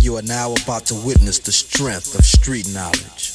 You are now about to witness the strength of street knowledge.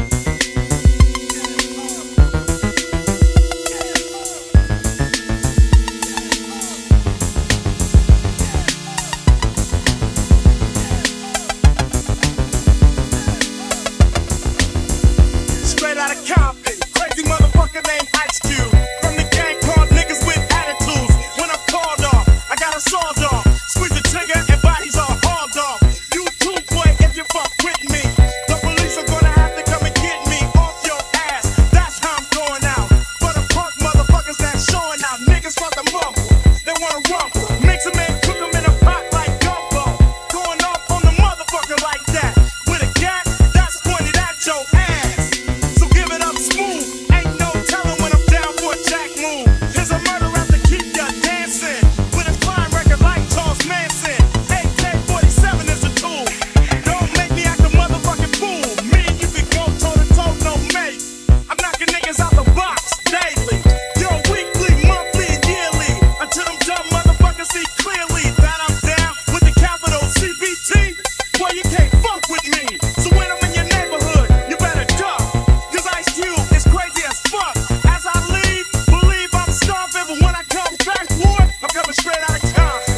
Straight out of Compton, crazy motherfucker named Ice Cube. From the gang called niggas with attitudes. When I'm called off, I got a sawed off. Squeeze the trigger and bodies are hauled off. You too, boy, if you fuck with me. The police are gonna have to come and get me off your ass. That's how I'm going out. For the punk motherfuckers that's showing out. Niggas want the mumble, they wanna rumble. Mix them and cook them in a pot like gumbo. Going off on the motherfucker like that. With a gat that's pointed at your ass. So give it up smooth. Ain't no telling when I'm down for a jack move. Here's a murder out to keep ya dancing. With a crime record like Charles Manson. AK-47 is a tool. Don't make me act a motherfucking fool. Me and you can go toe to toe, no mate. I'm knocking niggas out the box daily. Yo, weekly, monthly, and yearly. Until them dumb motherfuckers see clearly that I'm down with the capital CBT. Boy, you can't fuck with me. So when I'm in your neighborhood, you better duck. Cause Ice Cube is crazy as fuck. As I leave, believe I'm starving. But when I come back, boy, I'm coming straight out of Compton.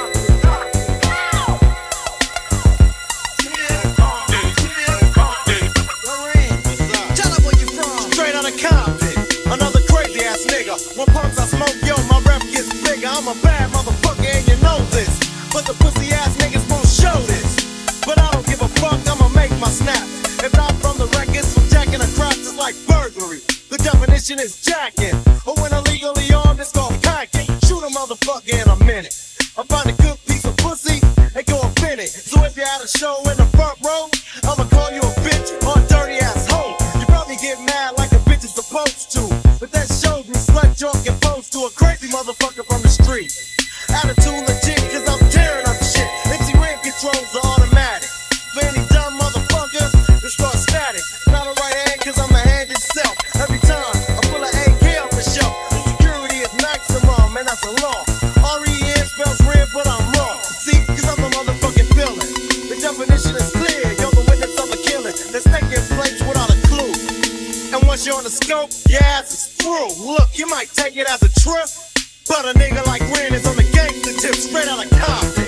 Tell them where you from. Straight out of Compton, another crazy ass nigga. When pumps I smoke, yo, my rep gets bigger. I'm a bad motherfucker and you know this. But the pussy ass niggas won't show this. But I don't give a fuck, I'ma make my snap. If not from the records, from jacking across, it's like burglary. The definition is jacking. Or when illegally armed, it's called packing. Shoot a motherfucker in a minute. I find a good piece of pussy and go offend it. So if you had a show in the front row, I'ma call you a bitch or a dirty ass hoe. You probably get mad like a bitch is supposed to. But that shows me slut joke and post to a crazy motherfucker from the street. Attitude legit, cause I'm tearing up shit. MC Ram controls are automatic. For any dumb motherfucker, it's start static. Not a right hand, cause I'm the hand itself. Every time I pull an AK off the shelf, security is maximum, and that's a law. R-E-N spells red, but I'm wrong. See, cause I'm the motherfucking villain. The definition is clear, you're the witness of a killing that's taking place without a clue. And once you're on the scope, your ass is through. Look, you might take it as a trip, but a nigga like Ren is on the gangster tip, straight out of Compton.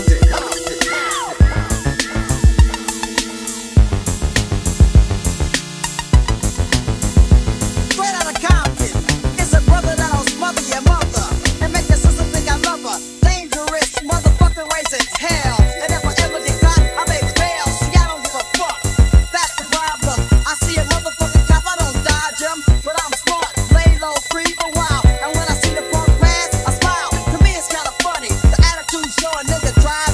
Straight out of Compton. It's a brother that'll smother your mother and make your sister think I love her. Dangerous motherfucker raising hell. And if I ever get caught, I may fail. See, I don't give a fuck. That's the problem. I see a motherfucking cop, I don't dodge him. But I'm smart, lay low, creep a while. And when I see the punk pass, I smile. To me, it's kinda funny. The attitude show a nigga try